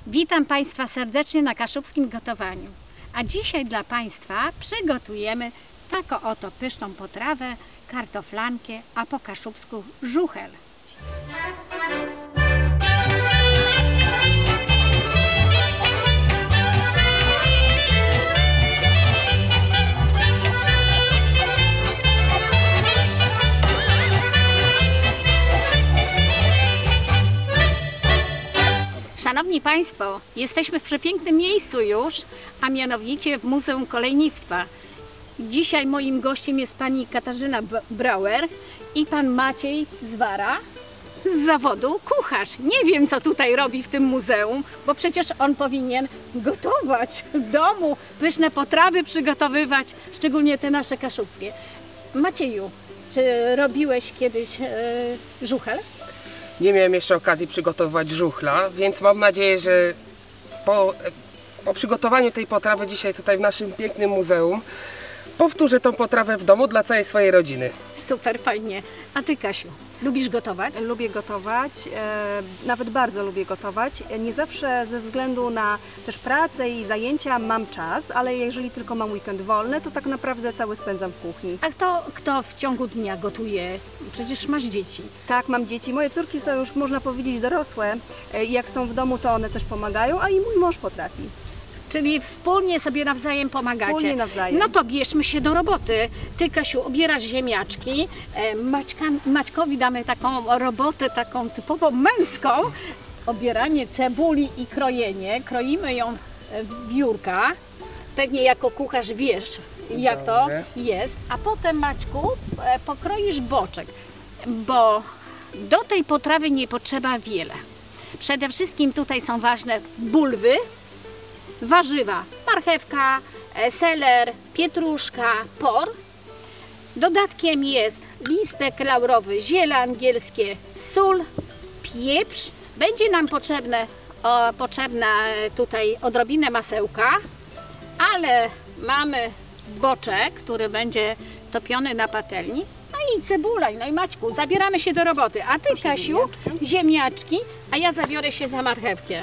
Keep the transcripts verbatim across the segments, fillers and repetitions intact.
Witam Państwa serdecznie na Kaszubskim Gotowaniu. A dzisiaj dla Państwa przygotujemy taką oto pyszną potrawę, kartoflankę, a po kaszubsku żuchel. Szanowni Państwo, jesteśmy w przepięknym miejscu już, a mianowicie w Muzeum Kolejnictwa. Dzisiaj moim gościem jest pani Katarzyna Brauer i pan Maciej Zwara z zawodu kucharz. Nie wiem, co tutaj robi w tym muzeum, bo przecież on powinien gotować w domu, pyszne potrawy przygotowywać, szczególnie te nasze kaszubskie. Macieju, czy robiłeś kiedyś e, żuchel? Nie miałem jeszcze okazji przygotować żuchla, więc mam nadzieję, że po, po przygotowaniu tej potrawy dzisiaj tutaj w naszym pięknym muzeum powtórzę tą potrawę w domu dla całej swojej rodziny. Super, fajnie. A Ty, Kasiu, lubisz gotować? Lubię gotować, e, nawet bardzo lubię gotować. Nie zawsze ze względu na też pracę i zajęcia mam czas, ale jeżeli tylko mam weekend wolny, to tak naprawdę cały spędzam w kuchni. A kto, kto w ciągu dnia gotuje? Przecież masz dzieci. Tak, mam dzieci. Moje córki są już, można powiedzieć, dorosłe. E, jak są w domu, to one też pomagają, a i mój mąż potrafi. Czyli wspólnie sobie nawzajem pomagacie. Wspólnie nawzajem. No to bierzmy się do roboty. Ty, Kasiu, obierasz ziemniaczki. Maćka, Maćkowi damy taką robotę, taką typowo męską. Obieranie cebuli i krojenie. Kroimy ją w biurka. Pewnie jako kucharz wiesz, jak to jest. A potem, Maćku, pokroisz boczek, bo do tej potrawy nie potrzeba wiele. Przede wszystkim tutaj są ważne bulwy, warzywa, marchewka, seler, pietruszka, por. Dodatkiem jest listek laurowy, ziele angielskie, sól, pieprz. Będzie nam potrzebne, o, potrzebna tutaj odrobinę masełka, ale mamy boczek, który będzie topiony na patelni. No i cebula, no i Maćku, zabieramy się do roboty. A Ty, Kasiu, ziemniaczki. ziemniaczki, a ja zabiorę się za marchewkę.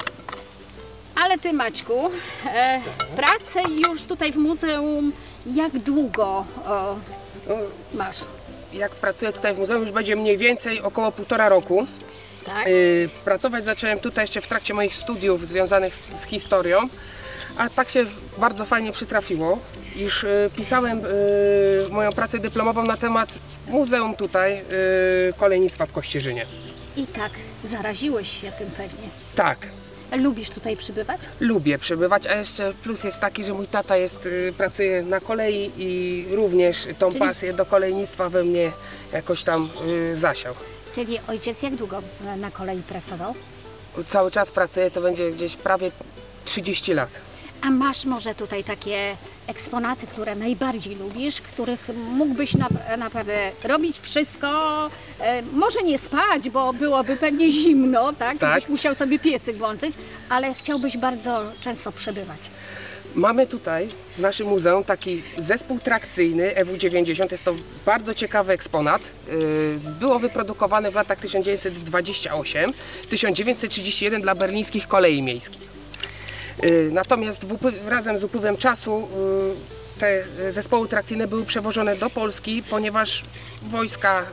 Ale Ty, Maćku, e, pracę już tutaj w muzeum jak długo o, masz? Jak pracuję tutaj w muzeum, już będzie mniej więcej około półtora roku. Tak? Yy, pracować zacząłem tutaj jeszcze w trakcie moich studiów związanych z, z historią, a tak się bardzo fajnie przytrafiło, iż yy, pisałem yy, moją pracę dyplomową na temat muzeum tutaj, yy, Kolejnictwa w Kościerzynie. I tak zaraziłeś się tym pewnie. Tak. Lubisz tutaj przybywać? Lubię przebywać, a jeszcze plus jest taki, że mój tata jest, y, pracuje na kolei i również tą Czyli... pasję do kolejnictwa we mnie jakoś tam y, zasiał. Czyli ojciec jak długo na kolei pracował? Cały czas pracuję, to będzie gdzieś prawie trzydzieści lat. A masz może tutaj takie eksponaty, które najbardziej lubisz, których mógłbyś na, naprawdę robić wszystko, e, może nie spać, bo byłoby pewnie zimno, tak? Tak. Byś musiał sobie piecyk włączyć, ale chciałbyś bardzo często przebywać. Mamy tutaj w naszym muzeum taki zespół trakcyjny E W dziewięćdziesiąt. Jest to bardzo ciekawy eksponat. Było wyprodukowane w latach tysiąc dziewięćset dwudziestym ósmym do tysiąc dziewięćset trzydziestego pierwszego dla berlińskich kolei miejskich. Natomiast w razem z upływem czasu te zespoły trakcyjne były przewożone do Polski, ponieważ wojska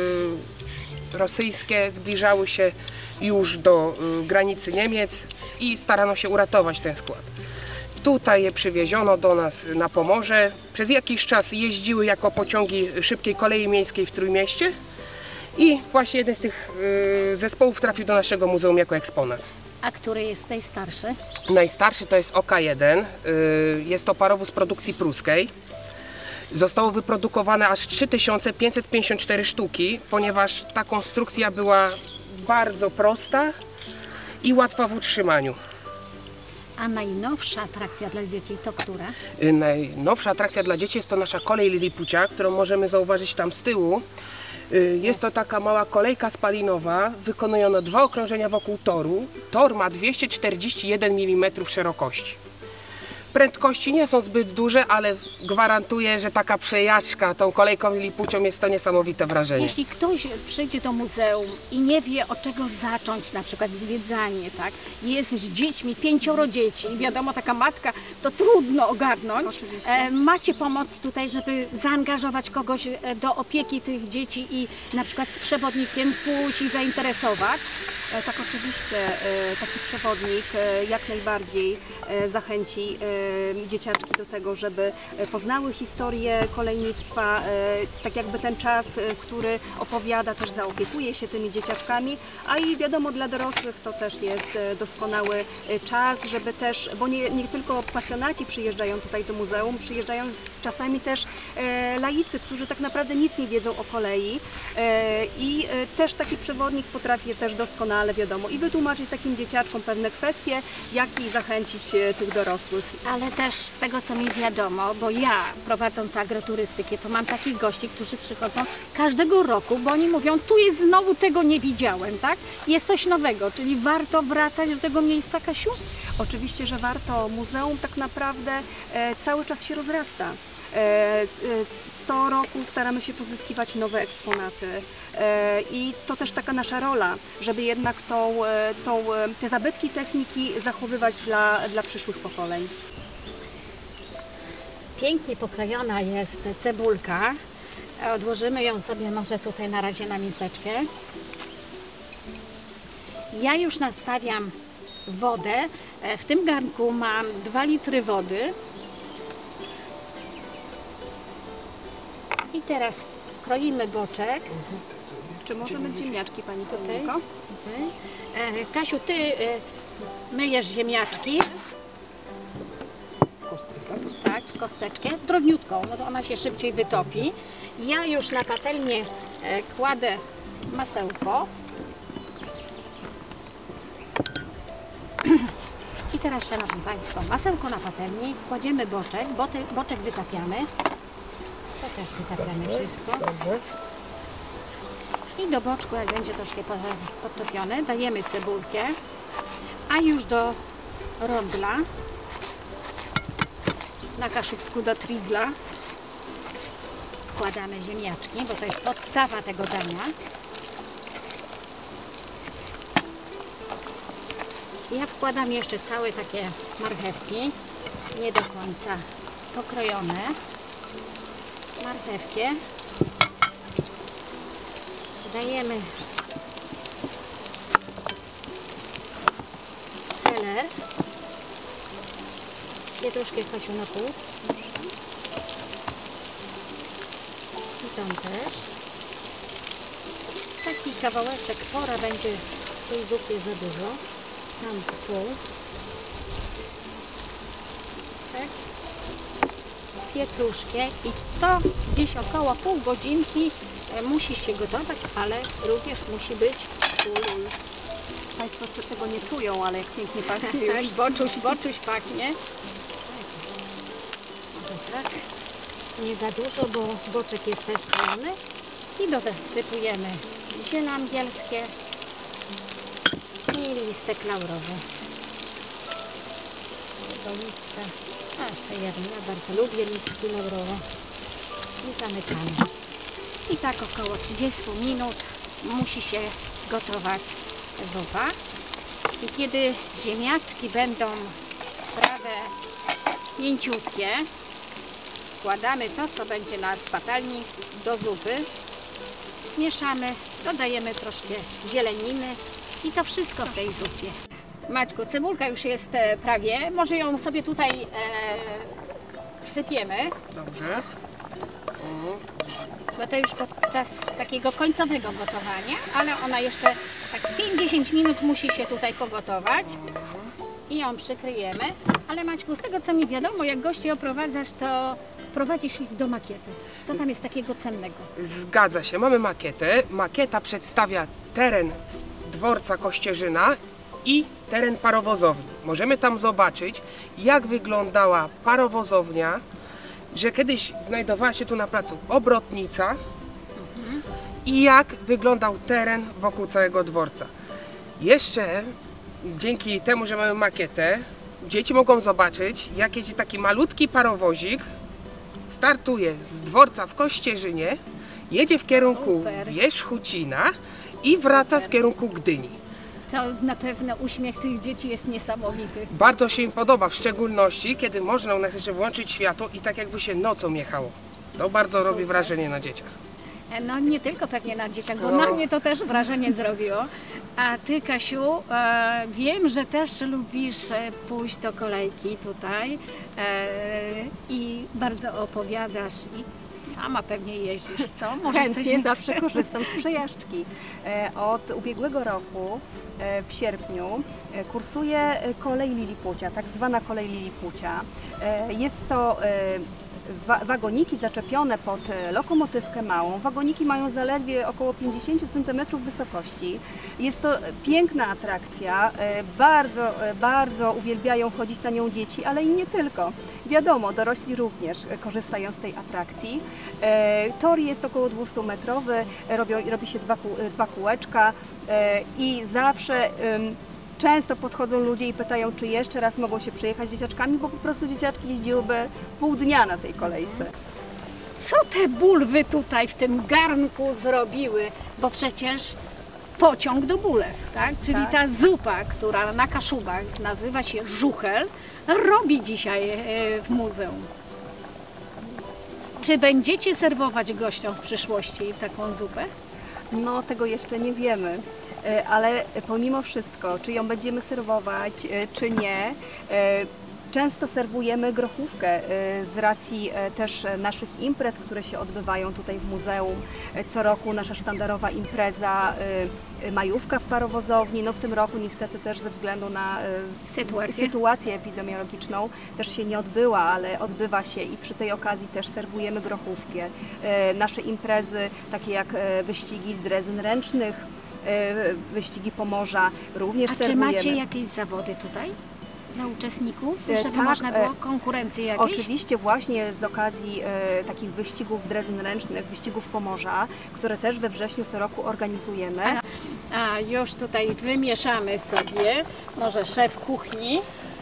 rosyjskie zbliżały się już do granicy Niemiec i starano się uratować ten skład. Tutaj je przywieziono do nas na Pomorze. Przez jakiś czas jeździły jako pociągi szybkiej kolei miejskiej w Trójmieście i właśnie jeden z tych zespołów trafił do naszego muzeum jako eksponat. A który jest najstarszy? Najstarszy to jest O K jeden, jest to parowóz produkcji pruskiej. Zostało wyprodukowane aż trzy tysiące pięćset pięćdziesiąt cztery sztuki, ponieważ ta konstrukcja była bardzo prosta i łatwa w utrzymaniu. A najnowsza atrakcja dla dzieci to która? Najnowsza atrakcja dla dzieci jest to nasza kolej Lilipucia, którą możemy zauważyć tam z tyłu. Jest to taka mała kolejka spalinowa, wykonujona dwa okrążenia wokół toru. Tor ma dwieście czterdzieści jeden milimetrów szerokości. Prędkości nie są zbyt duże, ale gwarantuję, że taka przejażdżka tą kolejką Lilipucią jest to niesamowite wrażenie. Jeśli ktoś przyjdzie do muzeum i nie wie, od czego zacząć, na przykład zwiedzanie, tak? Jest z dziećmi, pięcioro dzieci, wiadomo, taka matka, to trudno ogarnąć. Oczywiście. E, macie pomoc tutaj, żeby zaangażować kogoś e, do opieki tych dzieci i na przykład z przewodnikiem pójść i zainteresować? E, Tak, oczywiście e, taki przewodnik e, jak najbardziej e, zachęci e, dzieciaczki do tego, żeby e, poznały historię kolejnictwa, e, tak jakby ten czas, e, który opowiada, też zaopiekuje się tymi dzieciaczkami, a i wiadomo, dla dorosłych to też jest e, doskonały e, czas, żeby też, bo nie, nie tylko pasjonaci przyjeżdżają tutaj do muzeum, przyjeżdżają czasami też e, laicy, którzy tak naprawdę nic nie wiedzą o kolei e, i e, też taki przewodnik potrafi też doskonale, wiadomo, i wytłumaczyć takim dzieciaczkom pewne kwestie, jak i zachęcić e, tych dorosłych. Ale też z tego, co mi wiadomo, bo ja prowadząc agroturystykę, to mam takich gości, którzy przychodzą każdego roku, bo oni mówią, tu jest znowu, tego nie widziałem, tak? Jest coś nowego, czyli warto wracać do tego miejsca, Kasiu? Oczywiście, że warto. Muzeum tak naprawdę e, cały czas się rozrasta. E, e, co roku staramy się pozyskiwać nowe eksponaty e, i to też taka nasza rola, żeby jednak tą, e, tą, e, te zabytki techniki zachowywać dla, dla przyszłych pokoleń. Pięknie pokrojona jest cebulka. Odłożymy ją sobie może tutaj na razie na miseczkę. Ja już nastawiam wodę. W tym garnku mam dwa litry wody. I teraz kroimy boczek. Czy możemy ziemniaczki, Pani Tutaj. Paulinko? Okay. E, Kasiu, Ty e, myjesz ziemniaczki. Tak, w kosteczkę, drobniutką, no to ona się szybciej wytopi. Ja już na patelnię e, kładę masełko. I teraz, Szanowni Państwo, masełko na patelni, kładziemy boczek, boty, boczek wytapiamy. To też wytapiamy wszystko. I do boczku, jak będzie troszkę podtopione, dajemy cebulkę, a już do rondla, na kaszubsku do trigla, wkładamy ziemniaczki, bo to jest podstawa tego dania. Ja wkładam jeszcze całe takie marchewki, nie do końca pokrojone. Marchewkę. Dajemy seler. Pietruszkę, Kasiu, na pół. I tam też. Taki kawałeczek pora będzie w tej zupie za dużo. Tam pół. Tak. Pietruszkę i to gdzieś około pół godzinki e, musi się gotować, ale również musi być sól. Państwo tego nie czują, ale jak pięknie pachnie Tak, już. boczuś, boczuś pachnie. Może tak, nie za dużo, bo boczek jest też solony. I dosypujemy ziele angielskie i listek laurowy. Tego listka, a jeszcze jeden, ja bardzo lubię listki laurowe. I zamykamy. I tak około trzydzieści minut musi się gotować zupa. I kiedy ziemniaczki będą prawie mięciutkie, wkładamy to, co będzie na patelni, do zupy. Mieszamy, dodajemy troszkę zieleniny i to wszystko w tej zupie. Maćku, cebulka już jest e, prawie, może ją sobie tutaj e, wsypiemy, Dobrze. bo to już podczas takiego końcowego gotowania, ale ona jeszcze tak z pięć do dziesięciu minut musi się tutaj pogotować i ją przykryjemy. Ale Maćku, z tego co mi wiadomo, jak gości oprowadzasz, to prowadzisz ich do makiety. Co tam jest takiego cennego? Zgadza się, mamy makietę. Makieta przedstawia teren z dworca Kościerzyna i teren parowozowni. Możemy tam zobaczyć, jak wyglądała parowozownia, że kiedyś znajdowała się tu na placu obrotnica i jak wyglądał teren wokół całego dworca. Jeszcze dzięki temu, że mamy makietę, dzieci mogą zobaczyć, jak jedzie taki malutki parowozik, startuje z dworca w Kościerzynie, jedzie w kierunku Super. Wierzchucina i wraca z kierunku Gdyni. To na pewno uśmiech tych dzieci jest niesamowity. Bardzo się im podoba, w szczególności kiedy można u nas jeszcze włączyć światło i tak jakby się nocą jechało. To bardzo robi Super. wrażenie na dzieciach. No nie tylko pewnie na dzieciach, bo No. na mnie to też wrażenie zrobiło. A Ty, Kasiu, e, wiem, że też lubisz e, pójść do kolejki tutaj e, i bardzo opowiadasz i sama pewnie jeździsz, co? Może Chętnie coś mi- zawsze korzystam z przejażdżki. E, Od ubiegłego roku e, w sierpniu e, kursuję e, kolej Lilipucia, tak zwana kolej Lilipucia. E, Jest to e, wa- wagoniki zaczepione pod e, lokomotywkę małą. Wagoniki mają zaledwie około pięćdziesiąt centymetrów wysokości. Jest to piękna atrakcja, e, bardzo, e, bardzo uwielbiają chodzić na nią dzieci, ale i nie tylko. Wiadomo, dorośli również e, korzystają z tej atrakcji. E, Tor jest około dwustumetrowy, e, robią, robi się dwa, kół- e, dwa kółeczka e, i zawsze em, często podchodzą ludzie i pytają, czy jeszcze raz mogą się przejechać z dzieciaczkami, bo po prostu dzieciaczki jeździłyby pół dnia na tej kolejce. Co te bulwy tutaj w tym garnku zrobiły? Bo przecież pociąg do Bulew, tak? Czyli Tak. ta zupa, która na Kaszubach nazywa się żuchel, robi dzisiaj e, w muzeum. Czy będziecie serwować gościom w przyszłości taką zupę? No tego jeszcze nie wiemy, e, ale pomimo wszystko, czy ją będziemy serwować, e, czy nie, e, często serwujemy grochówkę e, z racji e, też e, naszych imprez, które się odbywają tutaj w muzeum. E, Co roku nasza sztandarowa impreza, e, majówka w parowozowni, no w tym roku niestety też ze względu na e, Sytuację? sytuację epidemiologiczną też się nie odbyła, ale odbywa się i przy tej okazji też serwujemy grochówkę. E, Nasze imprezy, takie jak e, wyścigi drezyn ręcznych, e, wyścigi Pomorza, również A czy serwujemy. macie jakieś zawody tutaj dla uczestników, E, żeby tak, można było e, konkurencję jakieś? Oczywiście właśnie z okazji e, takich wyścigów drezyn ręcznych, wyścigów Pomorza, które też we wrześniu co roku organizujemy. A już tutaj wymieszamy sobie, może szef kuchni.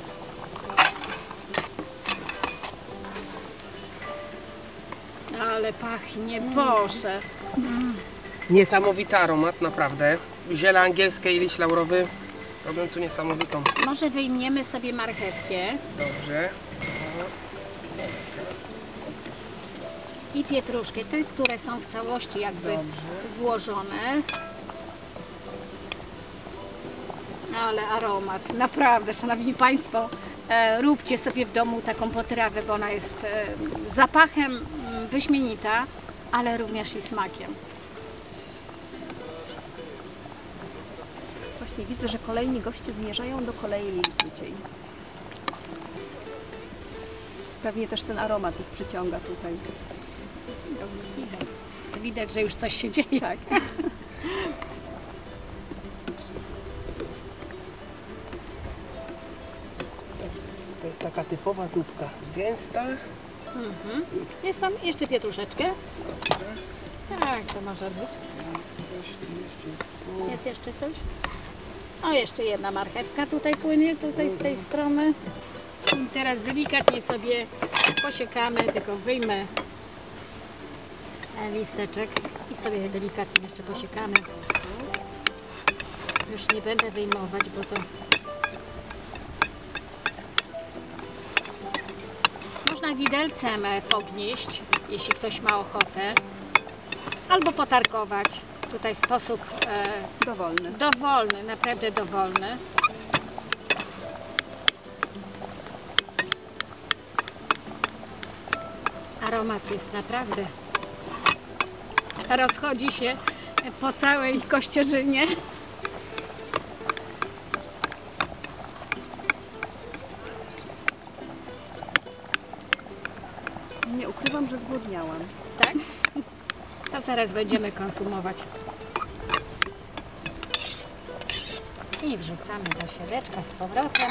Ale pachnie, Boże. Niesamowity aromat, naprawdę. Ziele angielskie i liść laurowy robią tu niesamowitą. Może wyjmiemy sobie marchewkę Dobrze. i pietruszkę, te, które są w całości jakby Dobrze. włożone. Ale aromat, naprawdę, Szanowni Państwo, e, róbcie sobie w domu taką potrawę, bo ona jest e, zapachem mm, wyśmienita, ale również i smakiem. Właśnie widzę, że kolejni goście zmierzają do kolei Lilipuciej. Pewnie też ten aromat ich przyciąga tutaj. Widać, widać, że już coś się dzieje. Tak. To jest taka typowa zupka. Gęsta. Mhm. Jest tam jeszcze pietruszeczkę. Tak, to może być. Jest jeszcze coś? O, jeszcze jedna marchewka tutaj płynie, tutaj z tej strony. I teraz delikatnie sobie posiekamy, tylko wyjmę listeczek i sobie delikatnie jeszcze posiekamy. Już nie będę wyjmować, bo to można widelcem pognieść, jeśli ktoś ma ochotę, albo potarkować. Tutaj sposób e, Dowolny. dowolny, naprawdę dowolny. Aromat jest naprawdę, rozchodzi się po całej Kościerzynie. Nie ukrywam, że zgłodniałam. Tak? To zaraz będziemy konsumować. I wrzucamy do siedeczka z powrotem.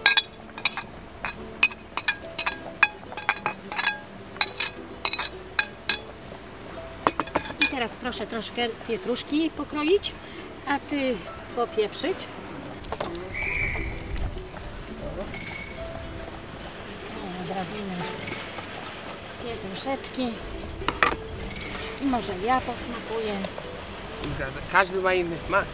I teraz proszę troszkę pietruszki pokroić, a Ty popieprzyć. Zostawimy je troszeczkę. I może ja posmakuję. Każdy ma inny smak.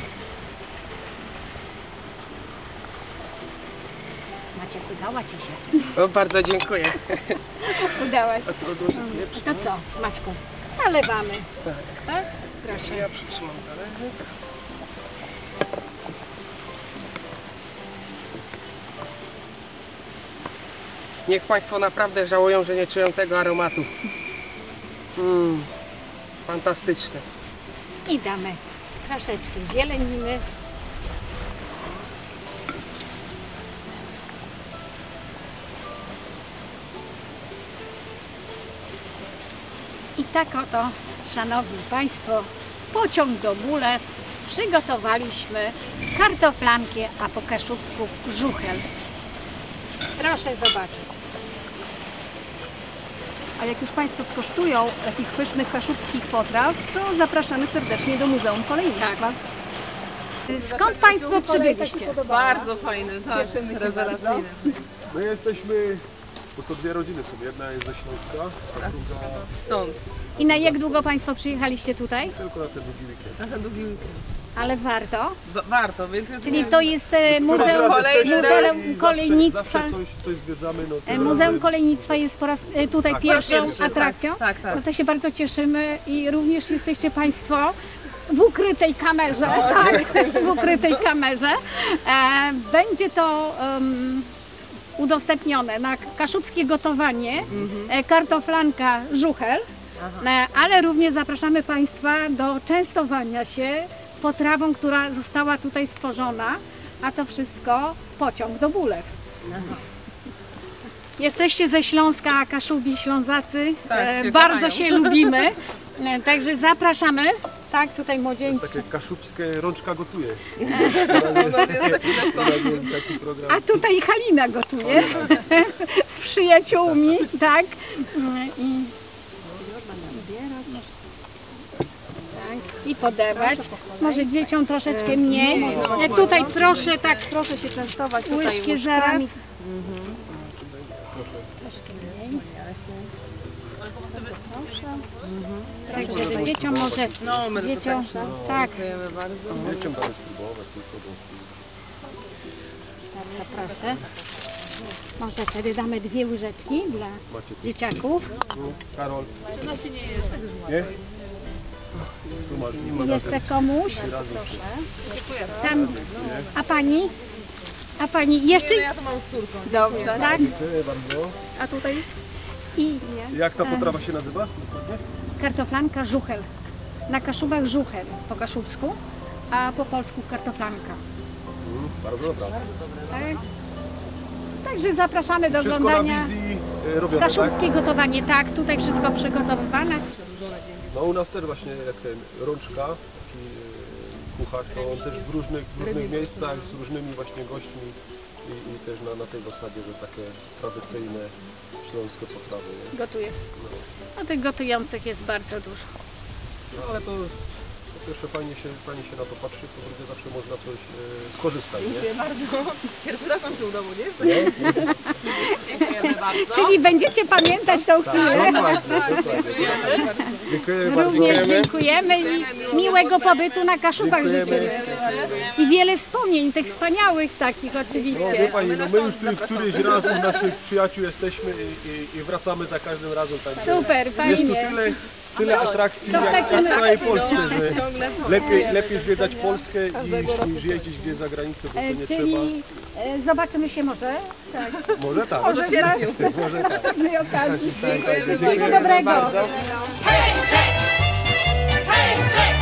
Maciek, udała Ci się. O, bardzo dziękuję. Udała się. A tu odłożę pieprz. To co, Maćku? Nalewamy. Tak. Tak? Proszę. Ja przytrzymam talerzyk. Niech Państwo naprawdę żałują, że nie czują tego aromatu. Mm, fantastyczne. I damy troszeczkę zieleniny. I tak oto, szanowni Państwo, pociąg do Bulew przygotowaliśmy kartoflankę, a po kaszubsku żuchel. Proszę zobaczyć. A jak już Państwo skosztują takich pysznych kaszubskich potraw, to zapraszamy serdecznie do Muzeum Kolejnictwa. Skąd Państwo przybyliście? Bardzo fajny, tak, rewelacyjny. My jesteśmy, bo to dwie rodziny są. Jedna jest ze Śląska, a druga Stąd, I na jak długo Państwo przyjechaliście tutaj? tylko na ten długi weekend. na ten długi weekend. Ale warto. Wa- Warto, więc jest Czyli to jest e, Muzeum, raz jesteśmy Muzeum i Kolejnictwa. Zawsze, zawsze coś, coś zwiedzamy. No, E, tym Muzeum razem- Kolejnictwa jest po raz e, tutaj Tak, pierwszą pierwszy, atrakcją. tak, tak, tak. No to się bardzo cieszymy i również jesteście Państwo w ukrytej kamerze, tak, w ukrytej kamerze. E, będzie to em, udostępnione na kaszubskie gotowanie, e, kartoflanka żuchel, e, ale również zapraszamy Państwa do częstowania się potrawą, która została tutaj stworzona, a to wszystko pociąg do Bulew. Jesteście ze Śląska, a Kaszubi, Ślązacy, Tak, e, się bardzo kochają. się lubimy, e, także zapraszamy, tak, tutaj To młodzieńcy. jest takie kaszubskie rączka gotuje. U nas jest taki Teraz jest taki program. A tutaj Halina gotuje z przyjaciółmi, tak, i tak, i podawać. Może dzieciom troszeczkę mniej. E, Tutaj proszę, tak, Proszę się częstować tutaj łyżki łyżkami. zaraz. Troszkę mniej. Proszę. Także dzieciom może, No, my dzieciom, tak, tak, dziękujemy bardzo. Dzieciom damy spróbować tylko do... bardzo proszę. Może wtedy damy dwie łyżeczki dla Macie tu. dzieciaków. Tu, Karol. Nie? Tu masz, nie ma I jeszcze komuś. Tam, a pani? A pani jeszcze? Ja to mam z córką. Dobrze. Tak? Dziękuję bardzo. A tutaj I Jak ta potrawa się nazywa? kartoflanka żuchel. Na Kaszubach żuchel po kaszubsku, a po polsku kartoflanka. Mm, bardzo dobra. Tak? Także zapraszamy do Wszystko na oglądania. wizji e, robione, tak? Kaszubskie gotowanie, tak, tutaj wszystko przygotowywane. No u nas też właśnie jak ten rączka, taki e, kucharz, to on też w różnych, w różnych miejscach z różnymi właśnie gośćmi i, i też na, na tej zasadzie, że takie tradycyjne śląskie potrawy. Nie? Gotuje. A tych gotujących jest bardzo dużo. No ale to po pierwsze fajnie się, fajnie się na to patrzy, po drugie zawsze można coś e, skorzystać, nie? Dziękuję bardzo. Pierwszy raz mam się w domu, nie? Dziękujemy bardzo. Czyli będziecie pamiętać tą chwilę. Dokładnie, dokładnie. Dziękuję bardzo. Również dziękujemy i miłego pobytu na Kaszubach Dziękujemy. życzymy. I wiele wspomnień, tych wspaniałych takich No, wie oczywiście. Pani, no my już tu któryś raz u naszych przyjaciół jesteśmy i, i, i wracamy za każdym razem. Tak, Super, jest tu fajnie. tyle, tyle atrakcji To w jak, jak takim w całej Polsce, że Ciągle są. lepiej, lepiej zwiedzać Polskę niż, niż jeździć gdzieś za granicę, bo to E, nie Czyli e, zobaczymy się może tak, trzeba. Może tak, może w może tak. następnej okazji. Tak, tak, Wszystkiego dobrego. Hey, Jack! Hey, Jack!